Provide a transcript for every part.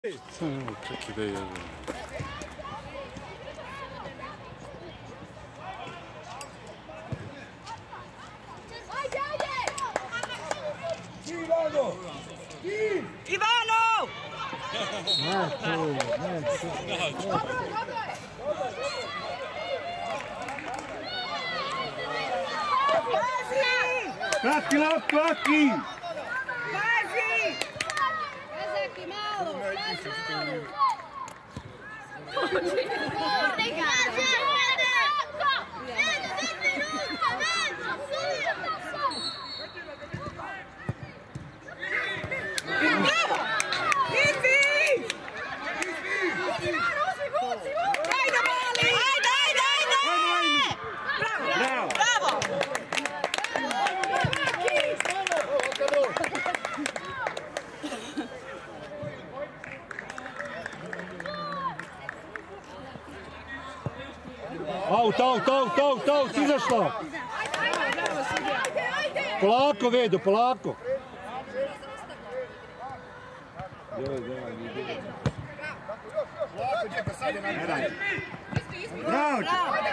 Čekaj da je jedan. Ivano! Kratki, kratki! Pazi! Ezeki malo, malo! Out, izašla! Polako, Vedo, polako! Bravo!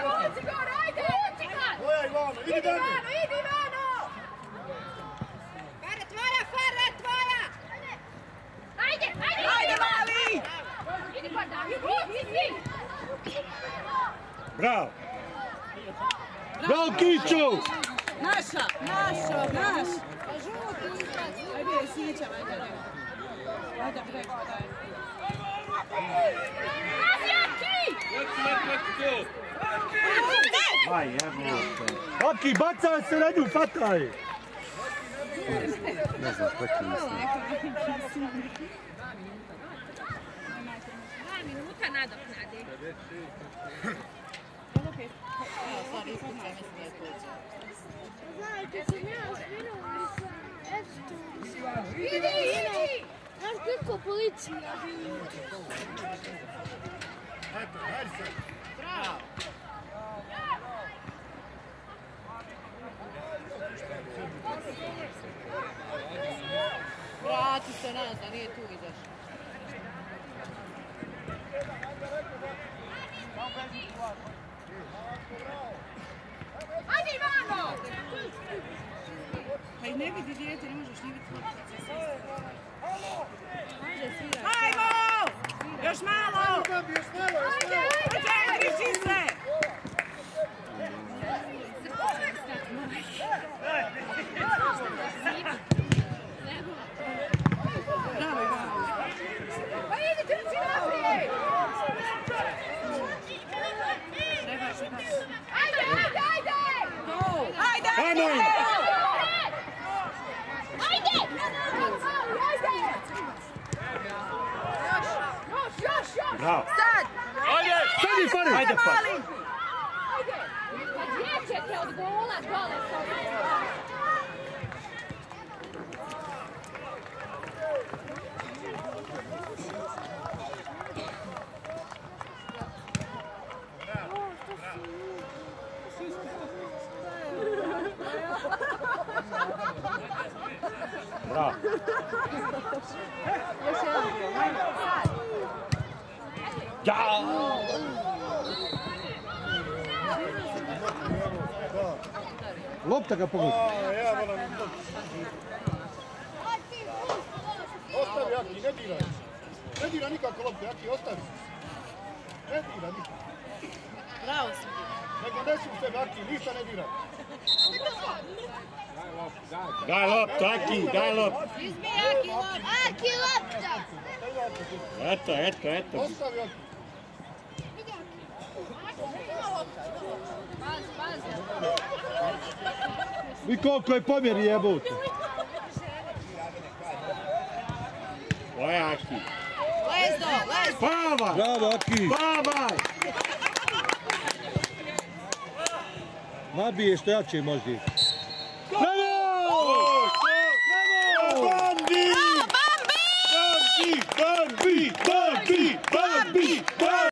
Bravo! Bravo, Kiću! Naša! Ajde, Sića, ajde. Ajde, preko, daj. Aj, jebno. Aki, bacaj se na nju, fataj! Ne znam, kako mislim. 2 minuta nadoknadi. Znajte, sam ja svirala sa Idi! Znaš koliko policija? Hajde se! Bravo! Vrati se nazad, nije tu izašao. Ajde, Ivano! Pa i ne vidi dijete, ne možeš ni vidjeti. Hajmo! Još malo! Centriši se! Bravo, Ivano! Pa idi, trči naprijed! Ajde! Bravo! Sad! Sedi, Fari! Ajde, Fari! Ajde! Pa gdje ćete od gola dole sad? Bravo! Još jedan bio, hajmo. Ja! Lopta ga pogodi. Ostavi, Aki, ne diraj. Ne dira nikako lopte, Aki, ostavi. Ne dira nikako. Bravo si. Nego nesi u sebe, Aki, ništa ne dira. Daj loptu, Aki, daj loptu. Izmi Aki lopta! Aki lopta! Eto. Ostavi, Aki. Pazi! I koliko je pomjer jebote. Ovo je Aki. Lezdo! Spavaj! Bravo, Aki! Spavaj! Nabije što jače možda.